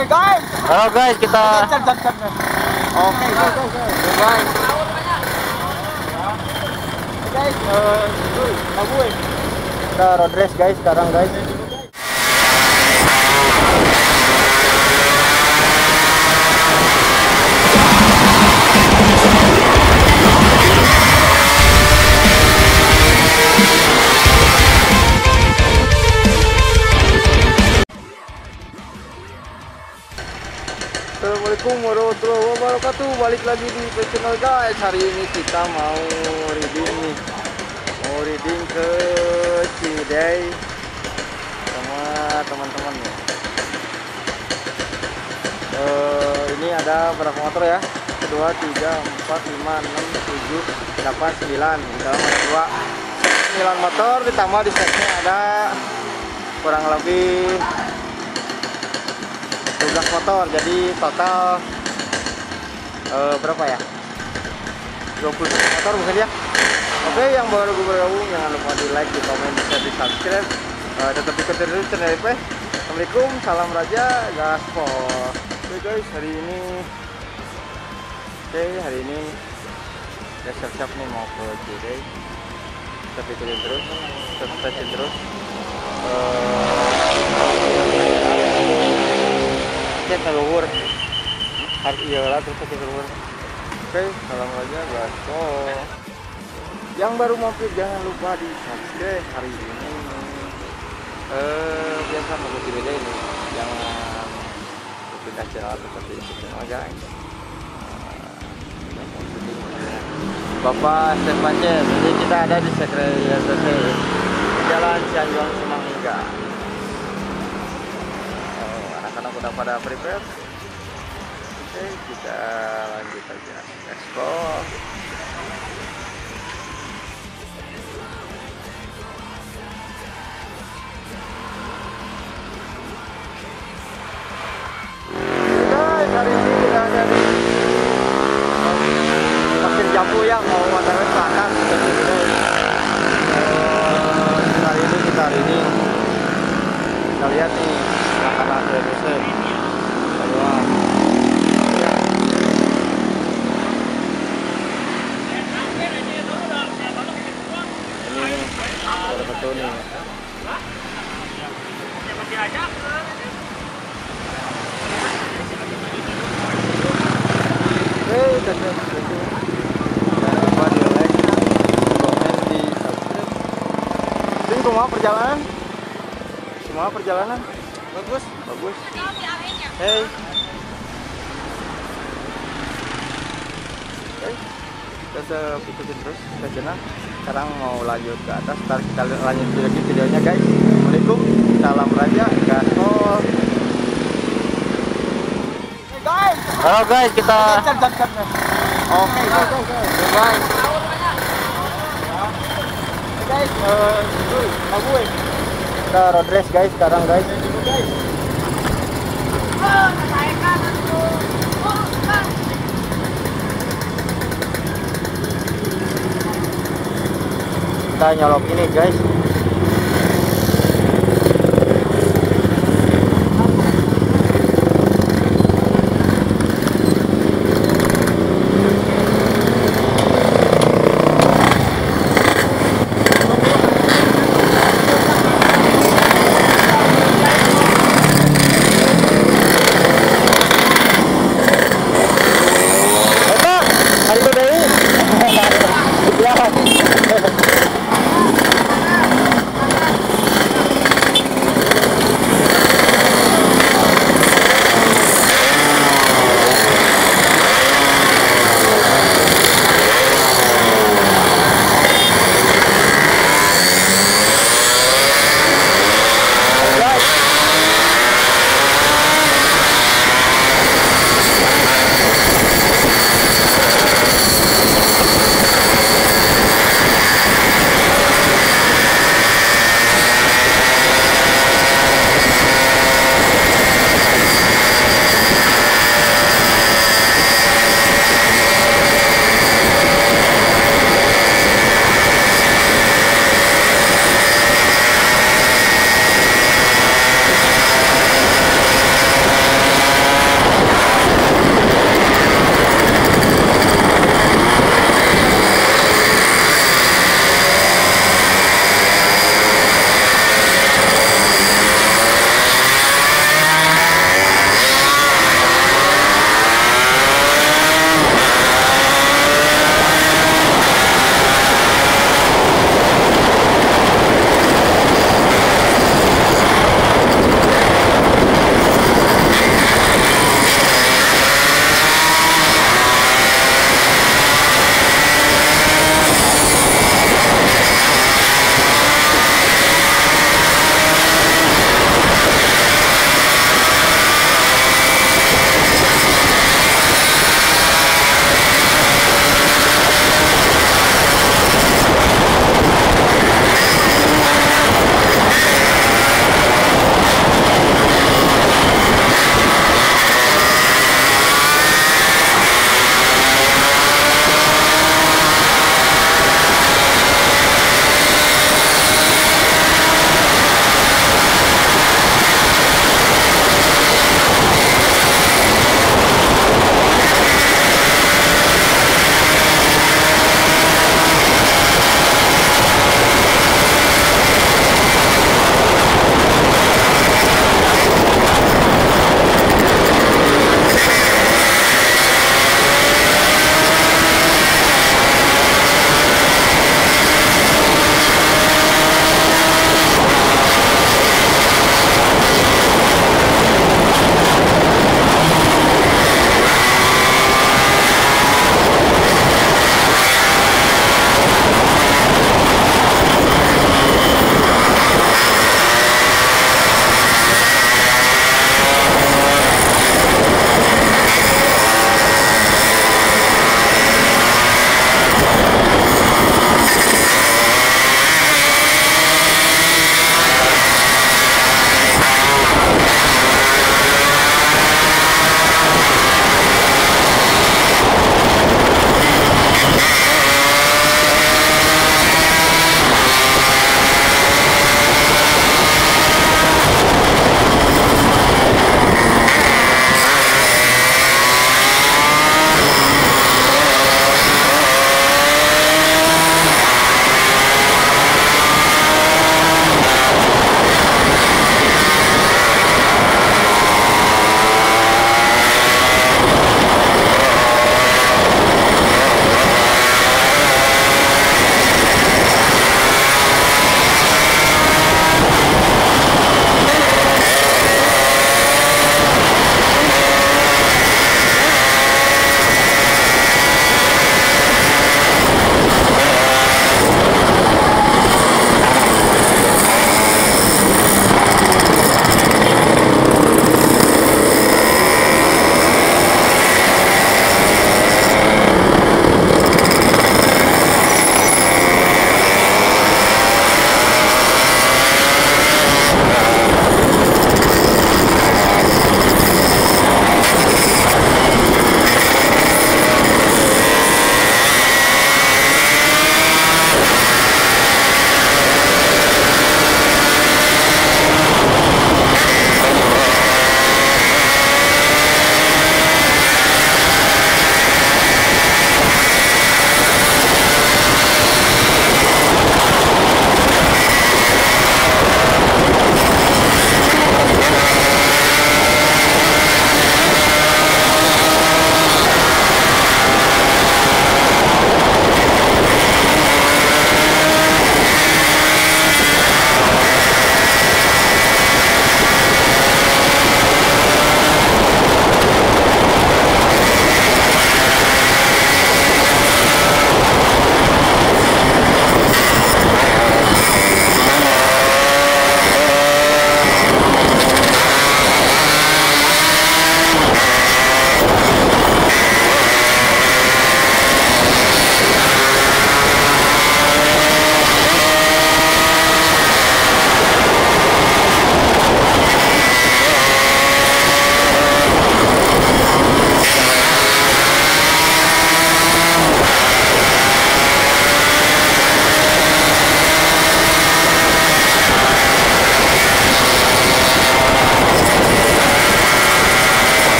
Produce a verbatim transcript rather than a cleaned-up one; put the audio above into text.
Oke guys. Halo guys, kita Cek cek cek. Oke guys guys guys. guys. Guys, eh dulu, kamu eh. Kita road race guys sekarang guys. Assalamualaikum warahmatullahi wabarakatuh. Balik lagi di channel guys. Hari ini kita mau reading nih, mau reading ke Ciwidey sama teman-teman nih. Uh, ini ada berapa motor ya? Kedua, tiga, empat, lima, enam, tujuh, delapan, sembilan. Di dalam ada dua, sembilan motor. Ditambah di setnya ada kurang lebih dua belas motor, jadi total uh, berapa ya, dua puluh motor mungkin ya. Oke, yang baru bergabung jangan lupa di like, di komen, di share, di subscribe. Uh, tetap ikutin terus channel P. Assalamualaikum, salam raja, gaspol. Oke guys, hari ini oke hari ini udah siap-siap nih mau ke Ciwidey. Tetap ikutin terus, tetap stay terus. Cek keluar harus iya lah terus cek keluar. Oke, salam aja gaspol. Yang baru mampir jangan lupa di subscribe. Hari ini eh biasa mau ke Ciwidey ini, jangan kita channel seperti itu aja. Bapak Stefan C, jadi kita ada di Sekretariat Jalan Cianjuang Semangga. Anak-anak udah pada prepare. Oke, kita lanjut aja ekspor. Guys, hari ini kita ada di Pasir Jambu ya, mau antar ke atas. Hari ini kita hari ini kita lihat nih anak-anak D B C semua. Ini ada betul nih. Oke, dan jangan lupa di like, komen, di subscribe. Ini semua perjalanan, semua perjalanan bagus, bagus. Hey, hey, kita ikutin terus ke sana. Sekarang mau lanjut ke atas. Ntar kita lanjut lagi videonya guys. Assalamualaikum, salam raja, gaspol. Guys. Halo guys, kita Cek cek cek. Oke guys guys guys. guys. Guys, eh dulu, kamu eh. Kita road race guys sekarang guys. Guys. Kita nyolok ini guys.